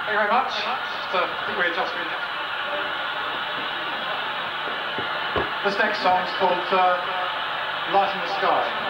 Thank you very much. Just a quick readjustment. This next song is called Light in the Sky.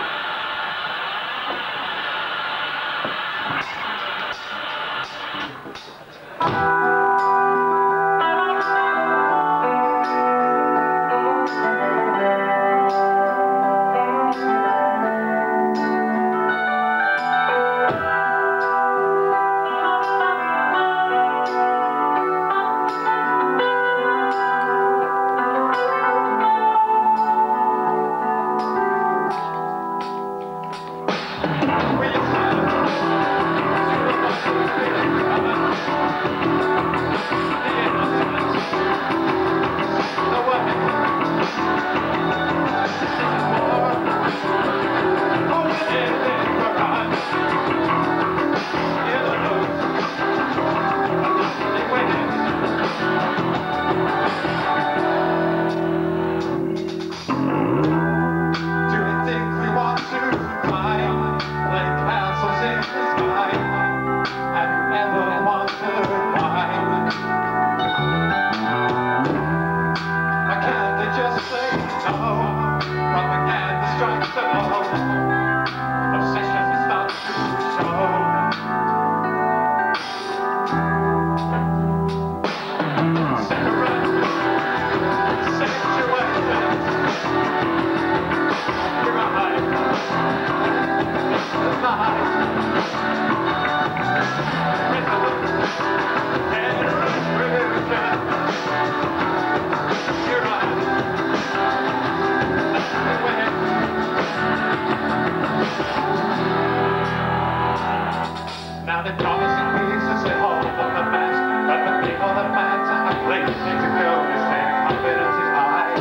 Now they're promising pieces they hold up the best, but the people that matter have places to go. They say confidence is high,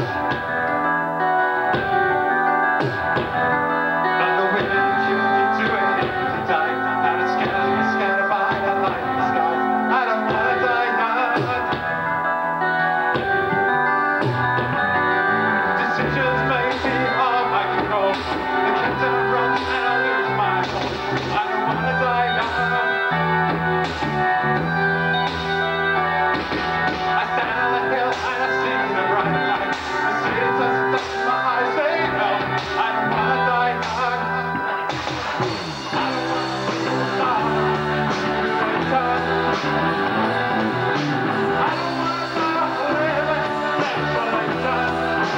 but the women choose to a hit to die. Out of scattered by the light in the sky. I don't wanna die young. Decisions made me out of my control. The captain runs and I lose my soul. I don't wanna die young. I stand on the hill and I see the bright light. The city doesn't touch my eyes, say no. I don't wanna die young. I don't wanna die young. I don't wanna die living, that's what I've done.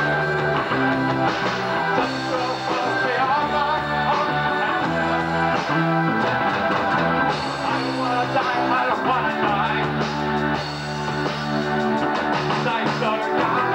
Just go for beyond my own hands. I don't wanna die, I don't wanna die. Die so young.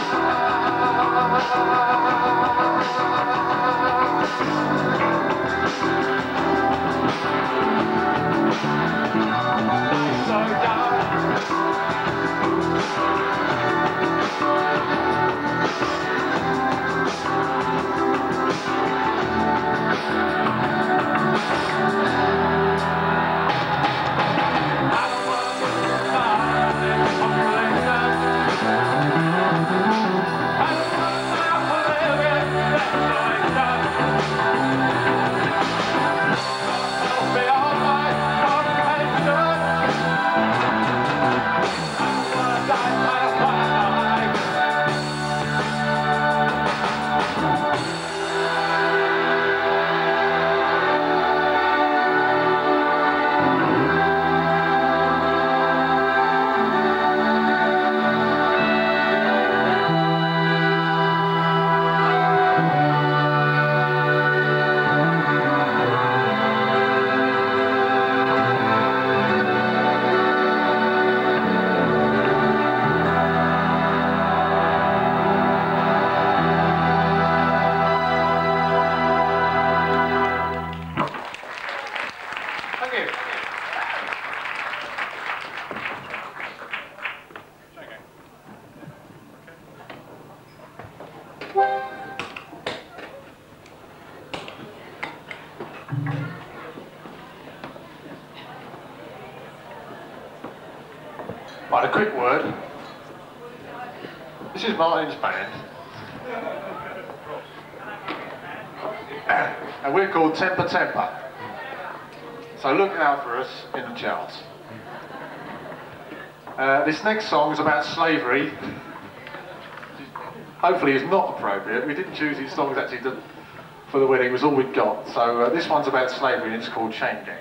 Right, a quick word. This is Martin's band. And we're called TemperTemper. So look out for us in the charts. This next song is about slavery. Hopefully it's not appropriate. We didn't choose these songs actually for the wedding, it was all we'd got. So this one's about slavery and it's called Chain Gang.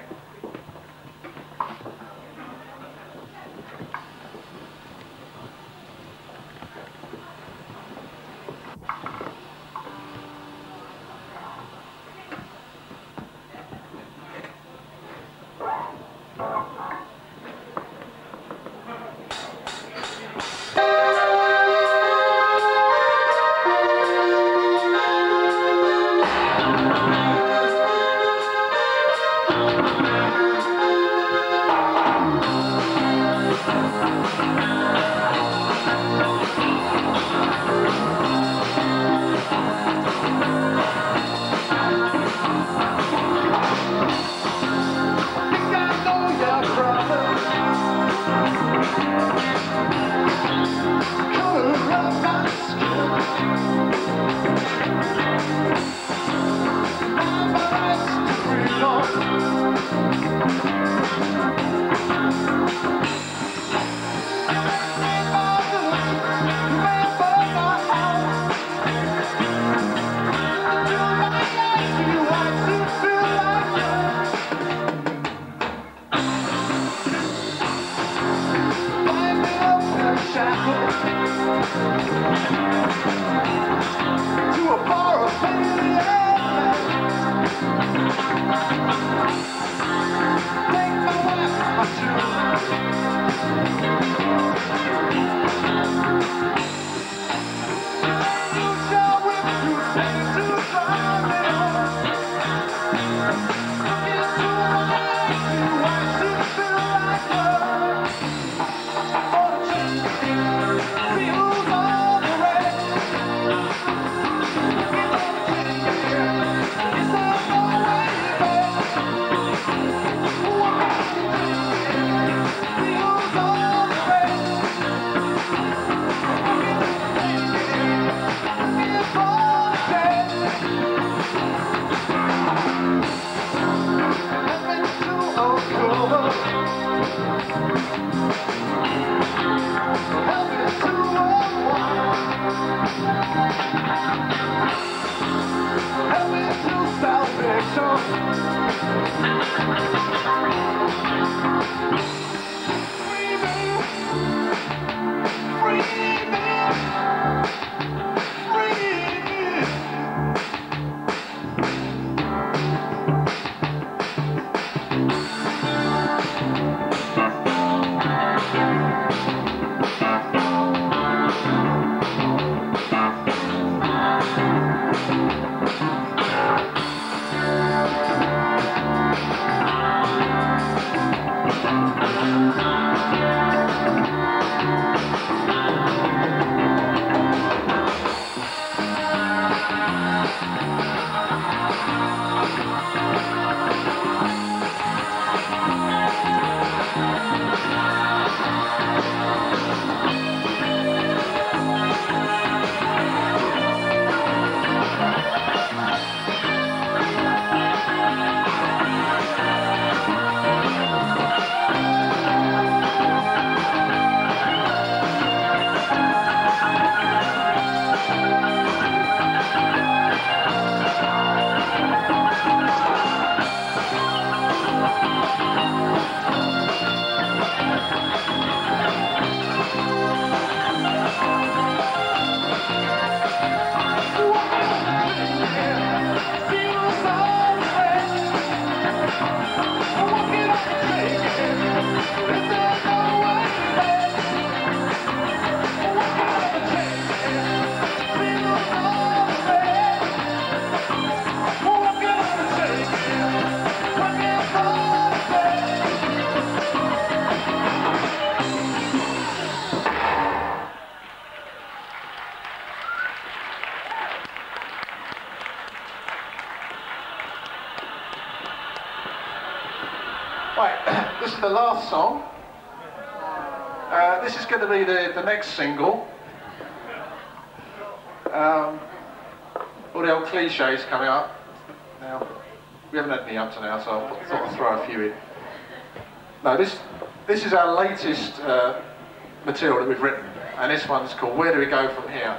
Right, this is the last song. This is going to be the next single. All the old cliches coming up. Now, we haven't had any up to now, so I thought I'd throw a few in. No, this is our latest material that we've written, and this one's called Where Do We Go From Here?